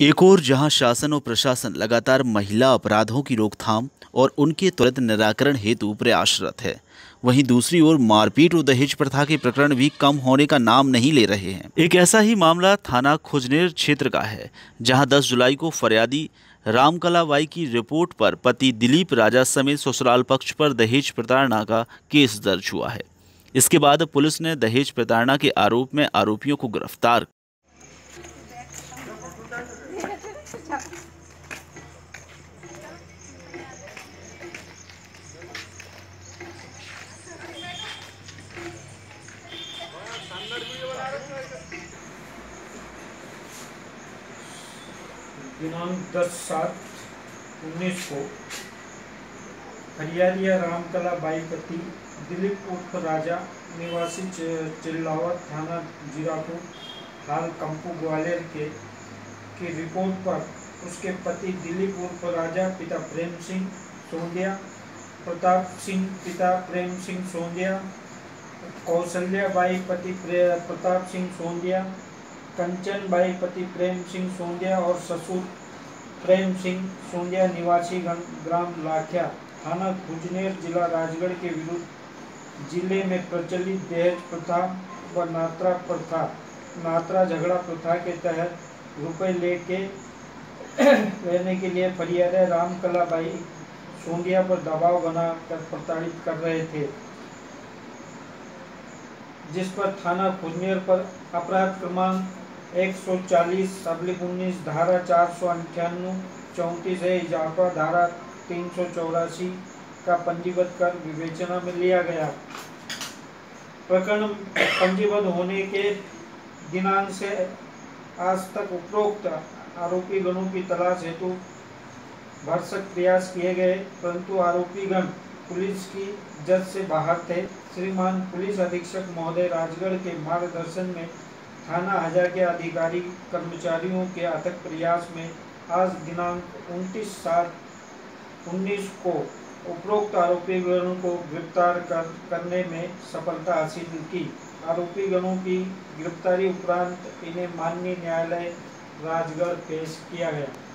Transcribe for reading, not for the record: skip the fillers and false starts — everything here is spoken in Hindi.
एक ओर जहां शासन और प्रशासन लगातार महिला अपराधों की रोकथाम और उनके त्वरित निराकरण हेतु प्रयासरत है, वहीं दूसरी ओर मारपीट और दहेज प्रथा के प्रकरण भी कम होने का नाम नहीं ले रहे हैं। एक ऐसा ही मामला थाना खुजनेर क्षेत्र का है, जहां 10 जुलाई को फरियादी रामकला बाई की रिपोर्ट पर पति दिलीप राजा समेत ससुराल पक्ष पर दहेज प्रताड़ना का केस दर्ज हुआ है। इसके बाद पुलिस ने दहेज प्रताड़ना के आरोप में आरोपियों को गिरफ्तार दिनांक 10/7/19 को फरियादिया रामकला बाई पति दिलीप उर्फ राजा निवासी चिल्लावत थाना जीरापुर हाल कंपू ग्वालियर की रिपोर्ट पर उसके पति दिलीप उर्फ राजा पिता प्रेम सिंह सोंदिया, प्रताप सिंह पिता प्रेम सिंह सोंदिया, कौशल्या बाई पति प्रताप सिंह सोंदिया, कंचन बाई पति प्रेम सिंह सोंदिया और ससुर प्रेम सिंह सोंदिया निवासी ग्राम लाखिया थाना खुजनेर जिला राजगढ़ के विरुद्ध जिले में प्रचलित दहेज प्रथा व नात्रा झगड़ा प्रथा के तहत रुपए लेके रहने के लिए फरियादी रामकला बाई सोंदिया पर दबाव बनाकर प्रताड़ित कर रहे थे, जिस पर थाना खुजनेर पर अपराध क्रमांक 140/19 धारा 498 34 है, इजाफा धारा 384 का पंजीबद्ध कर विवेचना में लिया गया। प्रकरण पंजीबद्ध होने के दिनांक से आज तक उपरोक्त आरोपी गणों की तलाश हेतु भरसक प्रयास किए गए, परंतु आरोपी गण पुलिस की जद से बाहर थे। श्रीमान पुलिस अधीक्षक महोदय राजगढ़ के मार्गदर्शन में थाना हजा के अधिकारी कर्मचारियों के अथक प्रयास में आज दिनांक 29/7/19 को उपरोक्त आरोपी गणों को गिरफ्तार करने में सफलता हासिल की। आरोपी गणों की गिरफ्तारी उपरांत इन्हें माननीय न्यायालय राजगढ़ पेश किया गया।